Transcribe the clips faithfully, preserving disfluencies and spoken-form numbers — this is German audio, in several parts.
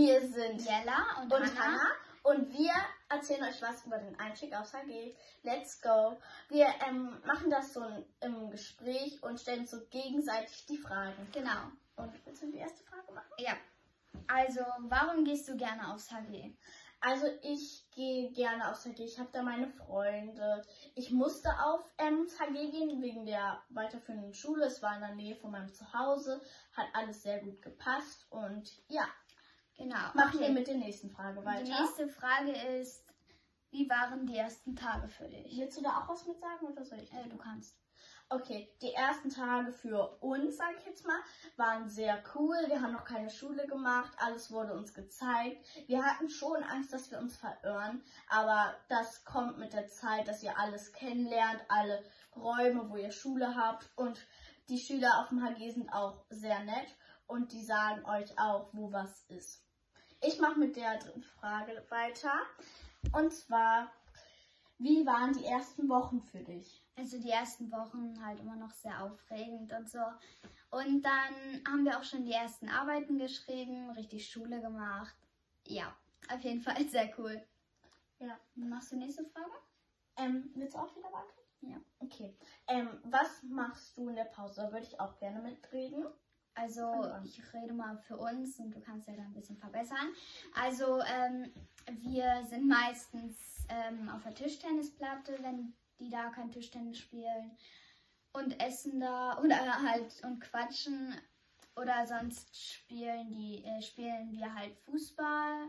Wir sind Jella und, und Hannah. Hannah und wir erzählen euch was über den Einstieg aufs H G. Let's go! Wir ähm, machen das so im Gespräch und stellen uns so gegenseitig die Fragen. Genau. Und willst du die erste Frage machen? Ja. Also, warum gehst du gerne aufs H G? Also ich gehe gerne aufs H G. Ich habe da meine Freunde. Ich musste auf ähm, das H G gehen wegen der weiterführenden Schule. Es war in der Nähe von meinem Zuhause. Hat alles sehr gut gepasst. Und ja, Genau. machen okay. wir mit der nächsten Frage weiter. Die nächste Frage ist, wie waren die ersten Tage für dich? Willst du da auch was mit sagen oder soll ich? Äh, du kannst. Okay, die ersten Tage für uns, sage ich jetzt mal, waren sehr cool. Wir haben noch keine Schule gemacht, alles wurde uns gezeigt. Wir hatten schon Angst, dass wir uns verirren, aber das kommt mit der Zeit, dass ihr alles kennenlernt, alle Räume, wo ihr Schule habt, und die Schüler auf dem H G sind auch sehr nett und die sagen euch auch, wo was ist. Ich mache mit der dritten Frage weiter, und zwar, wie waren die ersten Wochen für dich? Also die ersten Wochen halt immer noch sehr aufregend und so. Und dann haben wir auch schon die ersten Arbeiten geschrieben, richtig Schule gemacht. Ja, auf jeden Fall sehr cool. Ja. Machst du nächste Frage? Ähm, willst du auch wieder warten? Ja. Okay. Ähm, was machst du in der Pause? Da würde ich auch gerne mitreden. Also ich rede mal für uns und du kannst ja da ein bisschen verbessern. Also ähm, wir sind meistens ähm, auf der Tischtennisplatte, wenn die da kein Tischtennis spielen, und essen da oder halt und quatschen, oder sonst spielen die äh, spielen wir halt Fußball.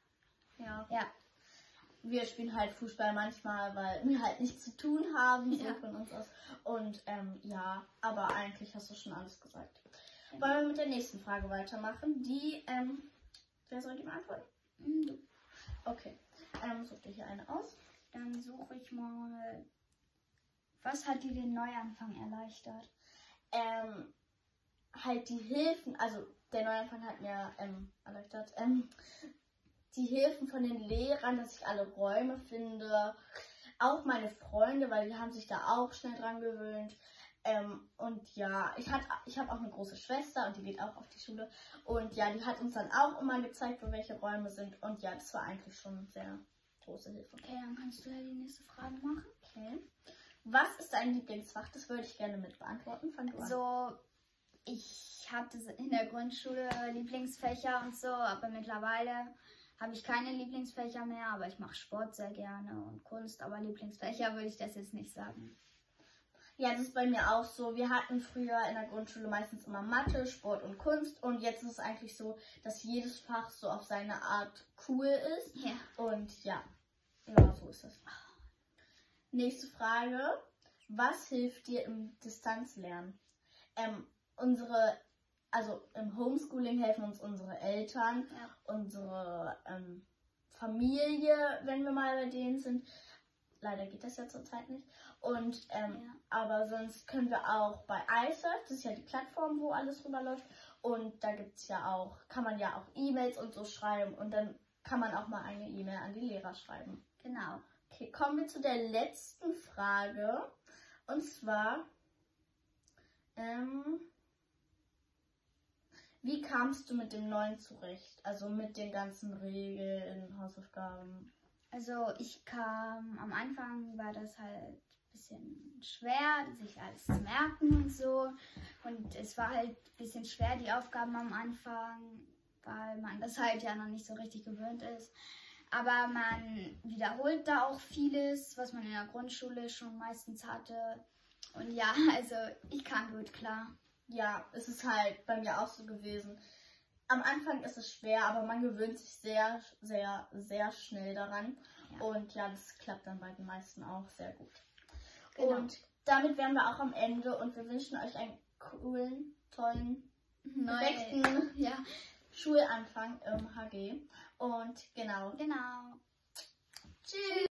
Ja. Ja. Wir spielen halt Fußball manchmal, weil wir halt nichts zu tun haben, so Ja. von uns aus. Und ähm, ja, aber eigentlich hast du schon alles gesagt. Wollen wir mit der nächsten Frage weitermachen? Die, ähm, wer soll die beantworten? Mm, du. Okay, ähm, such dir hier eine aus. Dann suche ich mal, was hat dir den Neuanfang erleichtert? Ähm, halt die Hilfen, also der Neuanfang hat mir ähm, erleichtert, ähm, die Hilfen von den Lehrern, dass ich alle Räume finde, auch meine Freunde, weil die haben sich da auch schnell dran gewöhnt. Ähm, und ja, ich, hat, ich habe auch eine große Schwester und die geht auch auf die Schule. Und ja, die hat uns dann auch immer gezeigt, wo welche Räume sind. Und ja, das war eigentlich schon sehr große Hilfe. Okay, dann kannst du ja die nächste Frage machen. Okay. Was ist dein Lieblingsfach? Das würde ich gerne mit beantworten. Fang du an. So, ich hatte in der Grundschule Lieblingsfächer und so, aber mittlerweile habe ich keine Lieblingsfächer mehr, aber ich mache Sport sehr gerne und Kunst, aber Lieblingsfächer würde ich das jetzt nicht sagen. Ja, das ist bei mir auch so. Wir hatten früher in der Grundschule meistens immer Mathe, Sport und Kunst, und jetzt ist es eigentlich so, dass jedes Fach so auf seine Art cool ist. Ja. Und ja, genau so ist es. Nächste Frage. Was hilft dir im Distanzlernen? Ähm, unsere, also im Homeschooling helfen uns unsere Eltern, Ja. unsere ähm, Familie, wenn wir mal bei denen sind. Leider geht das ja zurzeit nicht. Und ähm, Ja. aber sonst können wir auch bei iSurf, das ist ja die Plattform, wo alles rüberläuft. Und da gibt's ja auch, kann man ja auch E-Mails und so schreiben. Und dann kann man auch mal eine E-Mail an die Lehrer schreiben. Genau. Okay, kommen wir zu der letzten Frage. Und zwar, ähm, wie kamst du mit dem Neuen zurecht? Also mit den ganzen Regeln, Hausaufgaben? Also ich kam, am Anfang war das halt ein bisschen schwer, sich alles zu merken und so. Und es war halt ein bisschen schwer, die Aufgaben am Anfang, weil man das halt ja noch nicht so richtig gewöhnt ist. Aber man wiederholt da auch vieles, was man in der Grundschule schon meistens hatte. Und ja, also ich kam gut klar. Ja, es ist halt bei mir auch so gewesen. Am Anfang ist es schwer, aber man gewöhnt sich sehr, sehr, sehr schnell daran. Ja. Und ja, das klappt dann bei den meisten auch sehr gut. Genau. Und damit wären wir auch am Ende und wir wünschen euch einen coolen, tollen, perfekten Ja, Schulanfang im H G. Und genau. genau. Tschüss!